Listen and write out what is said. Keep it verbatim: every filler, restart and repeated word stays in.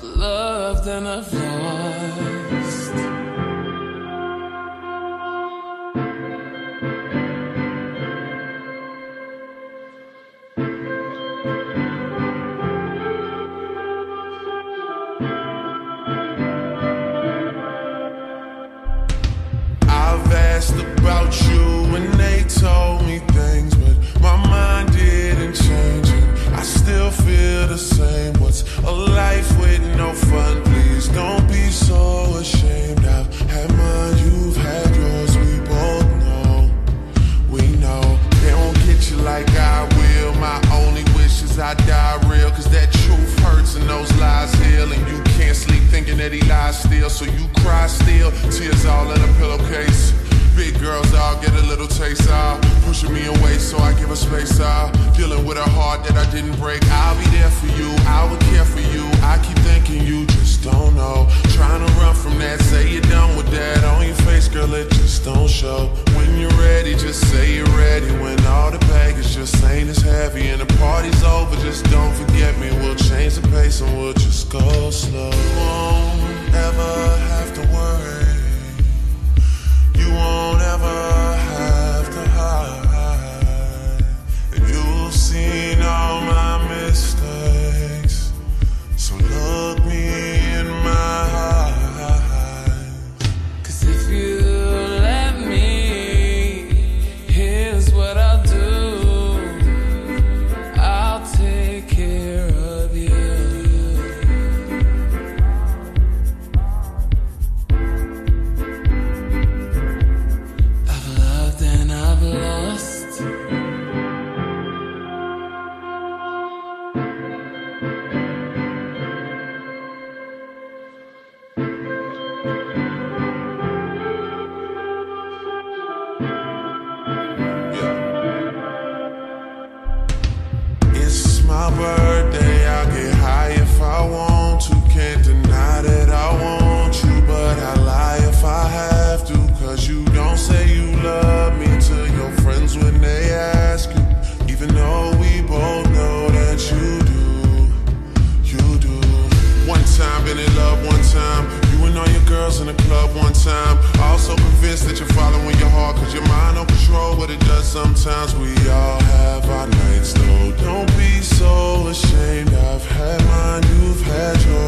loved and I've lost. I've asked about you and they told me things, but my mind didn't change and I still feel the same. What's a life with no fun? Please don't be so ashamed. I've had mine, you've had yours, we both know. We know they won't get you like I will. My only wish is I die real, cause that truth hurts and those lies heal. And you can't sleep thinking that he lies still, so you cry still, tears all in a pillowcase. Big girls all get a little taste, ah, pushing me away so I give her space, ah, dealing with a heart that I didn't break. I'll be there for you, I will care for you. I keep thinking you just don't know. Trying to run from that, say you're done with that. On your face, girl, it just don't show. When you're ready, just say you're ready. When all the baggage just ain't as heavy and the party's over, just don't forget me. We'll change the pace and we'll just go slow. You won't ever have to worry. You won't ever have to hide. You've seen all my mistakes, so look me in my eyes. Cause if you let me, here's what I'll do. I'll take care of you. I've loved and I've lost. It's my birthday, I'll get high if I want to. Can't deny that I want you, but I lie if I have to. Cause you don't say you love me to your friends when they ask you, even though we both know that you do, you do. One time, been in love one time, you and all your girls in the club one time. Also convinced that you're following your heart, cause your mind don't control what it does sometimes. We all have our nights though, don't be so ashamed. I've had mine, you've had yours.